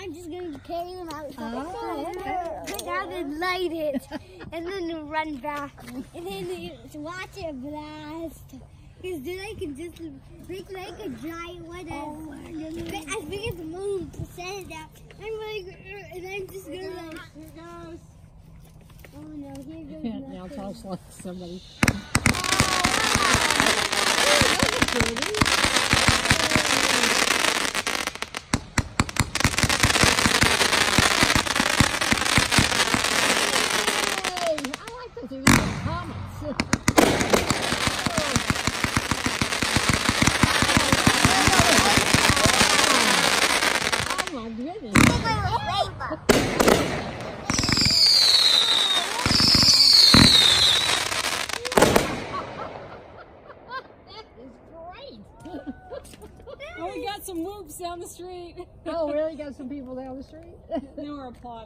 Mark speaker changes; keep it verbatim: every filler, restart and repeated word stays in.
Speaker 1: I'm just gonna carry them outside.
Speaker 2: Oh, okay.
Speaker 1: But now they light it, and then they run back, and then they watch it blast. Because then I can just make like a giant one. Oh my goodness. I think it's a million percent now. I'm like, and I'm just gonna like, here goes. Oh no, here goes
Speaker 2: Yeah,
Speaker 1: nothing.
Speaker 2: now toss like somebody.
Speaker 3: Oh, we got some whoops down the street.
Speaker 2: Oh, really? Got some people down the street?
Speaker 3: They were applauding.